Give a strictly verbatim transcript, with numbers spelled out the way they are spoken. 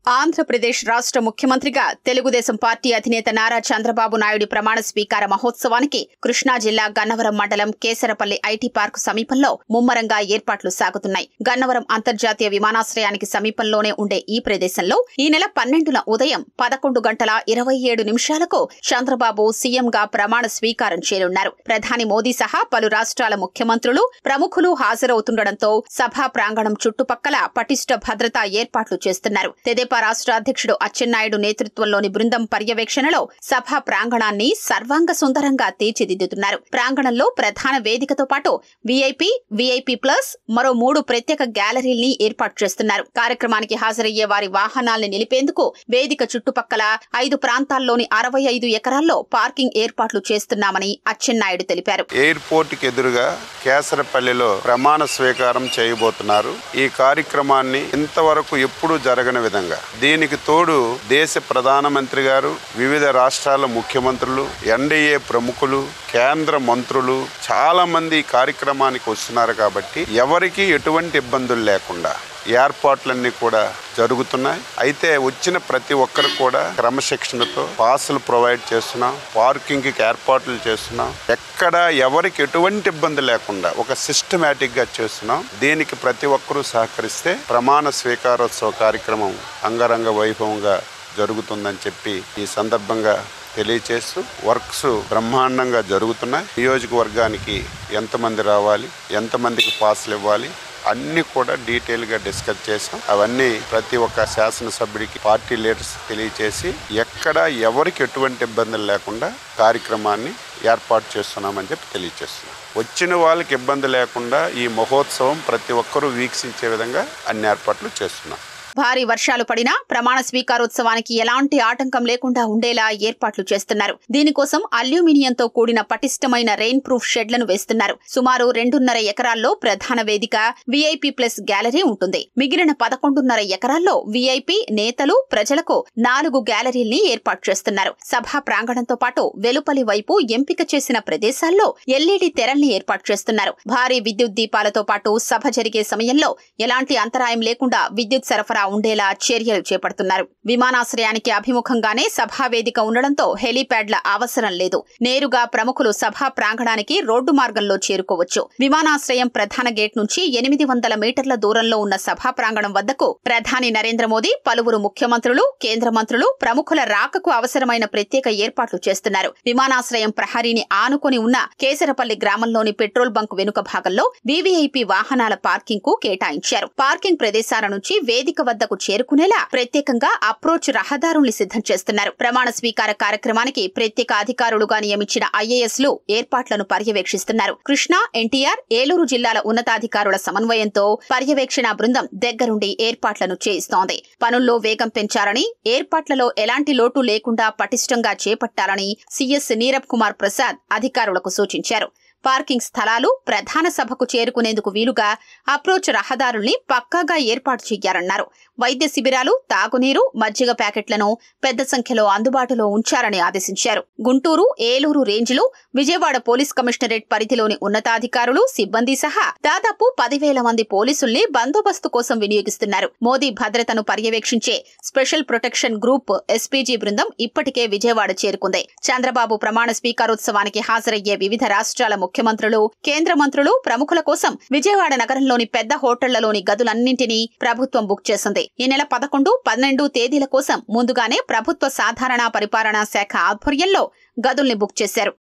ఆంధ్రప్రదేశ్ రాష్ట్ర ముఖ్యమంత్రిగా తెలుగుదేశం పార్టీ అధినేత నారా చంద్రబాబు నాయుడు ప్రమాణ స్వీకార మహోత్సవానికి కృష్ణా జిల్లా గన్నవరం మండలం కేసరపల్లి ఐటీ పార్కు సమీపంలో ముమ్మరంగా ఏర్పాట్లు సాగుతున్నాయి. గన్నవరం అంతర్జాతీయ విమానాశ్రయానికి సమీపంలోనే ఉండే ఈ ప్రదేశంలో ఈ నెల పన్నెండున ఉదయం పదకొండు గంటల ఇరవై ఏడు నిమిషాలకు చంద్రబాబు సీఎంగా ప్రమాణ స్వీకారం చేయనున్నారు. ప్రధాని మోదీ సహా పలు రాష్ట్రాల ముఖ్యమంత్రులు, ప్రముఖులు హాజరవుతుండటంతో సభా ప్రాంగణం చుట్టుపక్కల పటిష్ట భద్రతా ఏర్పాట్లు చేస్తున్నారు. తెదేపా రాష్ట్ర అధ్యక్షుడు అచ్చెన్నాయుడు నేతృత్వంలోని బృందం పర్యవేక్షణలో సభా ప్రాంగణాన్ని సర్వాంగ సుందరంగా తీర్చిదిద్దుతున్నారు. ప్రాంగణంలో ప్రధాన వేదికతో పాటు వీఐపీ, వీఐపీ ప్లస్ మరో మూడు ప్రత్యేక గ్యాలరీల్ని ఏర్పాటు చేస్తున్నారు. కార్యక్రమానికి హాజరయ్యే వారి వాహనాల్ని నిలిపేందుకు వేదిక చుట్టుపక్కల ఐదు ప్రాంతాల్లోని అరవై ఐదు ఎకరాల్లో పార్కింగ్ ఏర్పాట్లు చేస్తున్నామని అచ్చెన్నాయుడు తెలిపారు. ఎయిర్పోర్ట్ కి ఎదురుగా కేసరపల్లిలో ప్రమాణ స్వీకారం చేయబోతున్నారు. ఈ కార్యక్రమాన్ని ఇంతవరకు ఎప్పుడూ జరగని విధంగా, దీనికి తోడు దేశ ప్రధానమంత్రి గారు, వివిధ రాష్ట్రాల ముఖ్యమంత్రులు, ఎన్డీఏ ప్రముఖులు, కేంద్ర మంత్రులు చాలా మంది ఈ కార్యక్రమానికి వస్తున్నారు. కాబట్టి ఎవరికి ఎటువంటి ఇబ్బందులు లేకుండా ఏర్పాట్లన్నీ కూడా జరుగుతున్నాయి. అయితే వచ్చిన ప్రతి ఒక్కరు కూడా క్రమశిక్షణతో పాసులు ప్రొవైడ్ చేస్తున్నాం, పార్కింగ్ కి ఏర్పాట్లు చేస్తున్నాం. ఎక్కడ ఎవరికి ఎటువంటి ఇబ్బంది లేకుండా ఒక సిస్టమేటిక్ గా చేస్తున్నాం. దీనికి ప్రతి ఒక్కరూ సహకరిస్తే ప్రమాణ స్వీకారోత్సవ కార్యక్రమం అంగరంగ వైభవంగా జరుగుతుందని చెప్పి ఈ సందర్భంగా తెలియచేస్తూ వర్క్స్ బ్రహ్మాండంగా జరుగుతున్నాయి. నియోజకవర్గానికి ఎంతమంది రావాలి, ఎంతమందికి పాసులు ఇవ్వాలి అన్నీ కూడా డీటెయిల్గా డిస్కస్ చేసాం. అవన్నీ ప్రతి ఒక్క శాసనసభ్యుడికి పార్టీ లీడర్స్ తెలియచేసి ఎక్కడ ఎవరికి ఎటువంటి ఇబ్బందులు లేకుండా కార్యక్రమాన్ని ఏర్పాటు చేస్తున్నామని చెప్పి తెలియచేస్తున్నాం. వచ్చిన వాళ్ళకి ఇబ్బంది లేకుండా ఈ మహోత్సవం ప్రతి ఒక్కరూ వీక్షించే విధంగా అన్ని ఏర్పాట్లు చేస్తున్నాం. భారీ వర్షాలు పడినా ప్రమాణ స్వీకారోత్సవానికి ఎలాంటి ఆటంకం లేకుండా ఉండేలా ఏర్పాట్లు చేస్తున్నారు. దీనికోసం అల్యూమినియంతో కూడిన పటిష్టమైన రెయిన్ ప్రూఫ్ షెడ్లను వేస్తున్నారు. సుమారు రెండున్నర ఎకరాల్లో ప్రధాన వేదిక, వీఐపీ ప్లస్ గ్యాలరీ ఉంటుంది. మిగిలిన పదకొండున్నర ఎకరాల్లో వీఐపీ, నేతలు, ప్రజలకు నాలుగు గ్యాలరీల్ని ఏర్పాటు చేస్తున్నారు. సభా ప్రాంగణంతో పాటు వెలుపలి వైపు ఎంపిక చేసిన ప్రదేశాల్లో ఎల్ఈడీ తెరల్ని ఏర్పాటు చేస్తున్నారు. భారీ విద్యుత్ దీపాలతో పాటు సభ జరిగే సమయంలో ఎలాంటి అంతరాయం లేకుండా విద్యుత్ సరఫరా ఉండేలా చర్యలు చేపడుతున్నారు. విమానాశ్రయానికి అభిముఖంగానే సభా వేదిక ఉండడంతో హెలీప్యాడ్ల అవసరం లేదు. నేరుగా ప్రముఖులు సభా ప్రాంగణానికి రోడ్డు మార్గంలో చేరుకోవచ్చు. విమానాశ్రయం ప్రధాన గేట్ నుంచి ఎనిమిది వందల మీటర్ల దూరంలో ఉన్న సభా ప్రాంగణం వద్దకు ప్రధాని నరేంద్ర మోదీ, పలువురు ముఖ్యమంత్రులు, కేంద్ర మంత్రులు, ప్రముఖుల రాకకు అవసరమైన ప్రత్యేక ఏర్పాట్లు చేస్తున్నారు. విమానాశ్రయం ప్రహరీని ఆనుకొని ఉన్న కేసరపల్లి గ్రామంలోని పెట్రోల్ బంక్ వెనుక భాగంలో వీవీఐపీ వాహనాల పార్కింగ్ కు కేటాయించారు. పార్కింగ్ ప్రదేశాల నుంచి వేదిక వద్దకు చేరుకునేలా ప్రత్యేకంగా అప్రోచ్ రహదారుల్ని సిద్ధం చేస్తున్నారు. ప్రమాణ స్వీకార కార్యక్రమానికి ప్రత్యేక అధికారులుగా నియమించిన ఐఏఎస్లు ఏర్పాట్లను పర్యవేక్షిస్తున్నారు. కృష్ణా, ఎన్టీఆర్, ఏలూరు జిల్లాల ఉన్నతాధికారుల సమన్వయంతో పర్యవేక్షణ బృందం దగ్గరుండి ఏర్పాట్లను చేయిస్తోంది. పనుల్లో వేగం పెంచాలని, ఏర్పాట్లలో ఎలాంటి లోటు లేకుండా పటిష్టంగా చేపట్టాలని సీఎస్ నీరబ్ కుమార్ ప్రసాద్ అధికారులకు సూచించారు. పార్కింగ్ స్థలాలు ప్రధాన సభకు చేరుకునేందుకు వీలుగా అప్రోచ్ రహదారుల్ని పక్కాగా ఏర్పాటు చేయాలన్నారు. వైద్య శిబిరాలు, తాగునీరు, మజ్జిగ ప్యాకెట్లను పెద్ద సంఖ్యలో అందుబాటులో ఉంచాలని ఆదేశించారు. గుంటూరు, ఏలూరు రేంజ్లు, విజయవాడ పోలీస్ కమిషనరేట్ పరిధిలోని ఉన్నతాధికారులు, సిబ్బంది సహా దాదాపు పదివేల మంది పోలీసుల్ని బందోబస్తు కోసం వినియోగిస్తున్నారు. మోదీ భద్రతను పర్యవేక్షించే స్పెషల్ ప్రొటెక్షన్ గ్రూప్ ఎస్పీజీ బృందం ఇప్పటికే విజయవాడ చేరుకుంది. చంద్రబాబు ప్రమాణ స్వీకారోత్సవానికి హాజరయ్యే వివిధ రాష్ట్రాల ముఖ్యమంత్రులు, కేంద్ర మంత్రులు, ప్రముఖుల కోసం విజయవాడ నగరంలోని పెద్ద హోటళ్లలోని గదులన్నింటినీ ప్రభుత్వం బుక్ చేసింది. ఈ నెల పదకొండు, పన్నెండు తేదీల కోసం ముందుగానే ప్రభుత్వ సాధారణ పరిపాలనా శాఖ ఆధ్వర్యంలో గదుల్ని బుక్ చేశారు.